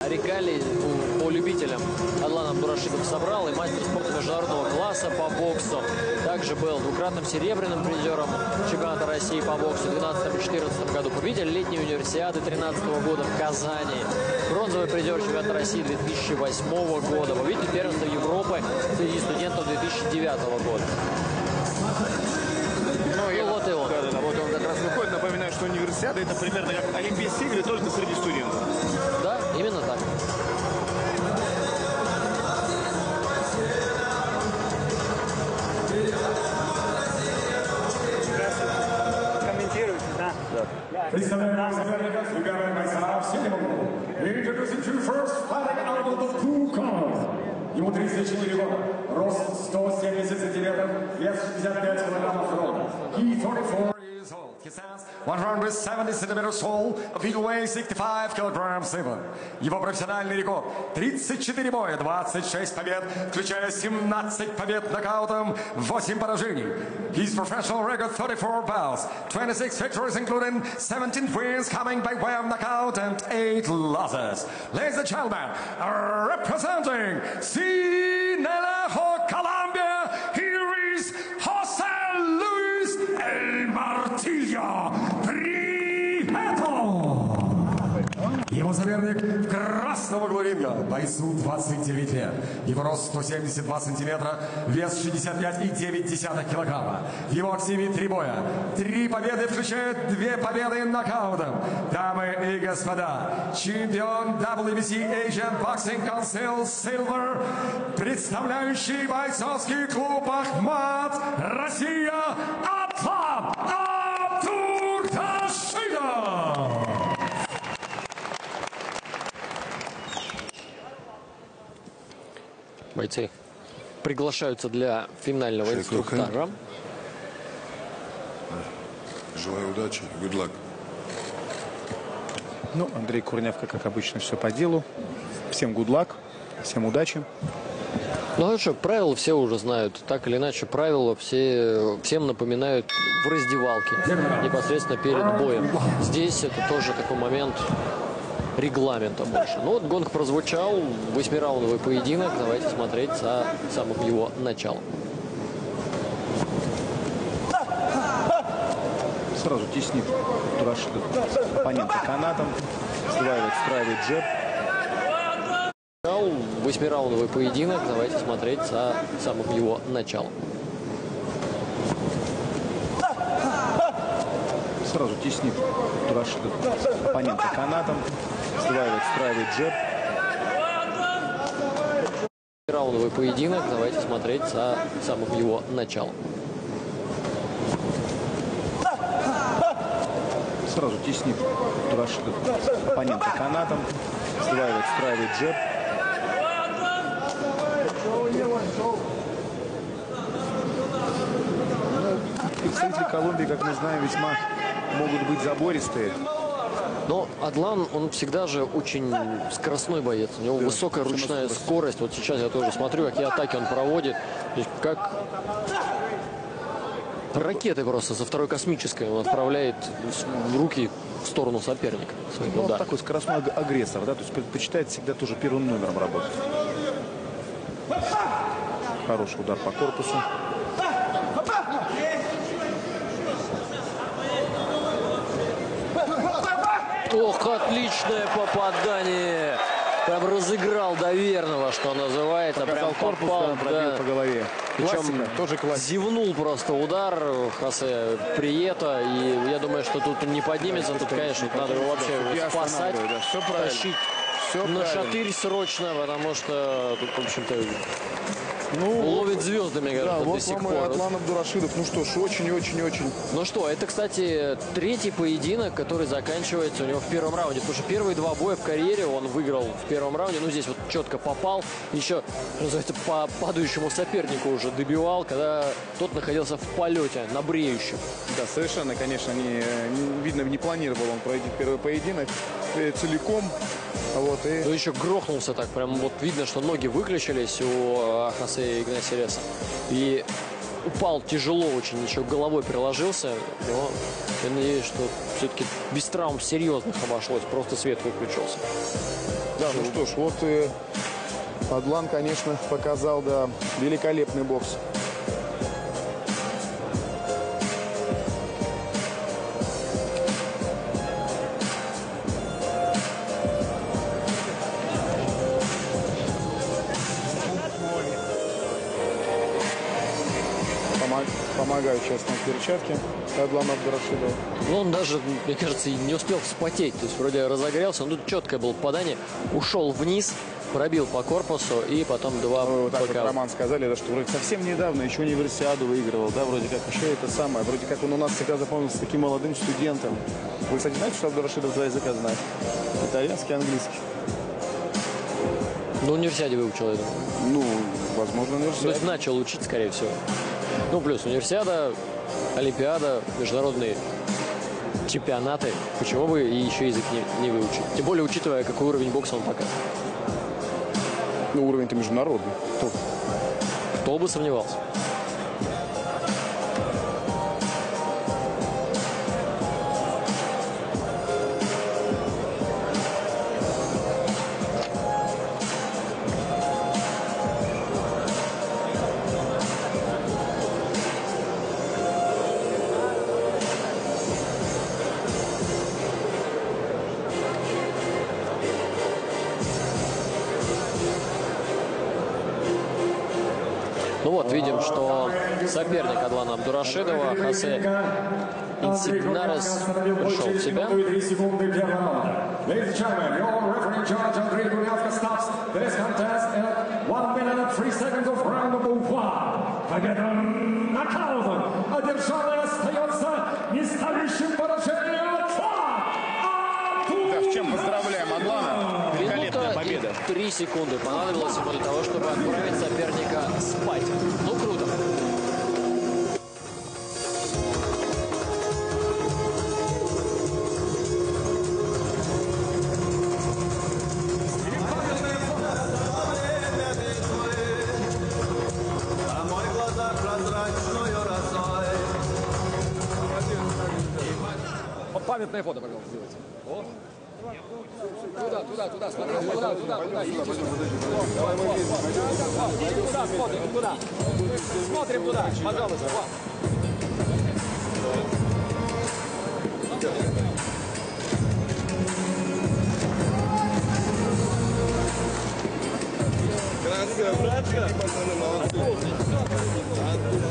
Регалии по любителям Адлан Абдурашидов собрал. И мастер спорта международного класса по боксу. Также был двукратным серебряным призером чемпионата России по боксу в 2012-2014 году. Победитель летней универсиады 2013 года в Казани. Бронзовый призер чемпионата России 2008 года. Победитель первенства Европы среди студентов 2009 года. Вот и он. Да, вот он как раз выходит. Напоминаю, что универсиада — это примерно как Олимпийские игры, только среди студентов. Да, именно так. Комментируйте, да? Да. Представляем соперников, выбираем бойца в синем углу. Introducing to first fighting out of the blue corner. Ему 34 года, рост 170 сантиметров, вес 65 килограммов ровно. He 44 years old. He stands 170 centimeters tall, a feet weighs 65 kilograms even. Его профессиональный рекорд 34 боя, 26 побед, включая 17 побед нокаутом, 8 поражений. His professional record 34 bouts, 26 victories including 17 wins coming by way of knockout and 8 losses. Ladies and gentlemen, representing Sinaloa, Colombia, here is Jose Luis El Martillo Prieto. Его соперник в красном углу ринга, бойцу 29 лет. Его рост 172 сантиметра, вес 65,9 килограмма. В его активе 3 боя, 3 победы, включая 2 победы нокаутом. Дамы и господа, чемпион WBC Asian Boxing Council Silver, представляющий бойцовский клуб Ахмат, Россия, Атлан Абдурашидов. Бойцы приглашаются для финального инструктажа. Желаю удачи. Good luck. Ну, Андрей Курнявка, как обычно, все по делу. Всем good luck, всем удачи. Ну а что, правила все уже знают. Так или иначе, правила всем напоминают в раздевалке, непосредственно перед боем. Здесь это тоже такой момент регламента больше. Ну вот гонг прозвучал, 8-раундовый поединок. Давайте смотреть за самым его началом. Сразу теснит Абдурашидов оппонента канатом, встраивает джеб. 8-раундовый поединок. Давайте смотреть за самым его началом. Сразу теснит Абдурашидов оппонента канатом, встраивает джеб. Раундовый поединок. Давайте смотреть за самым его началом. Сразу теснит Абдурашидов оппонента канатом, встраивает джеб. Представители Колумбии, как мы знаем, весьма могут быть забористые. Но Адлан, он всегда же очень скоростной боец. У него высокая ручная скорость. Вот сейчас я тоже смотрю, какие атаки он проводит. То есть как ракеты просто со второй космической он отправляет в руки в сторону соперника. Ну, вот такой скоростной агрессор, да, то есть предпочитает всегда тоже первым номером работать. Хороший удар по корпусу. Ох, отличное попадание. Прям разыграл доверного, что называется. Прям попал, пробил по голове. Причем тоже классика. Зевнул просто удар Хосе Прието. И я думаю, что тут не поднимется. Тут, конечно, надо его вообще спасать, тащить на шатырь срочно, потому что тут, в общем-то, ловит звездами, говорят, вот до сих вам и пор. Атлан Абдурашидов. Ну что ж, очень-очень-очень. Ну что, это, кстати, третий поединок, который заканчивается у него в первом раунде. Потому что первые 2 боя в карьере он выиграл в первом раунде. Ну, здесь вот четко попал. Еще, что называется, по падающему сопернику уже добивал, когда тот находился в полете, на бреющем. Да, совершенно, конечно, видно, не планировал он пройти первый поединок целиком. Вот, и... Ну, еще грохнулся так, прям вот видно, что ноги выключились у Хосе Игнасиреса. И упал тяжело очень, еще головой приложился. Но я надеюсь, что все-таки без травм серьезных обошлось. Просто свет выключился. Да, ну что ж, вот Адлан, конечно, показал, да, великолепный бокс. Помогают сейчас нам перчатки Адлана Абдурашидова. Ну, он даже, мне кажется, и не успел вспотеть. То есть вроде разогрелся, но тут четкое было попадание. Ушел вниз, пробил по корпусу и потом два Вот так вот бока. Роман сказали, да, что вроде совсем недавно еще универсиаду выигрывал, да, вроде как еще это самое. Вроде как он у нас всегда запомнился таким молодым студентом. Вы, кстати, знаете, что Абдурашидов два языка знает? Итальянский и английский. На универсиаде выучил, я думаю. Ну, возможно, То универсиаду. есть начал учить, скорее всего. Ну, плюс универсиада, олимпиада, международные чемпионаты. Почему бы и еще язык не выучить? Тем более, учитывая, какой уровень бокса он показывает. Ну, уровень-то международный. Кто бы сомневался. Ну вот, видим, что соперник Адлана Абдурашидова, Хосе Инсигнарес, пришел в себя. Победа нокаутом. Одержанная остается неставящим поражение Да, с чем поздравляем Адлана. Великолепная победа. 3 секунды понадобилось ему для того, чтобы отправить соперника спать. Ну, круто. Памятное фото, пожалуйста, сделайте. О. Туда, смотри, туда. Туда смотрим, туда. Смотрим туда, пожалуйста. Красная братка, пацаны, молодцы.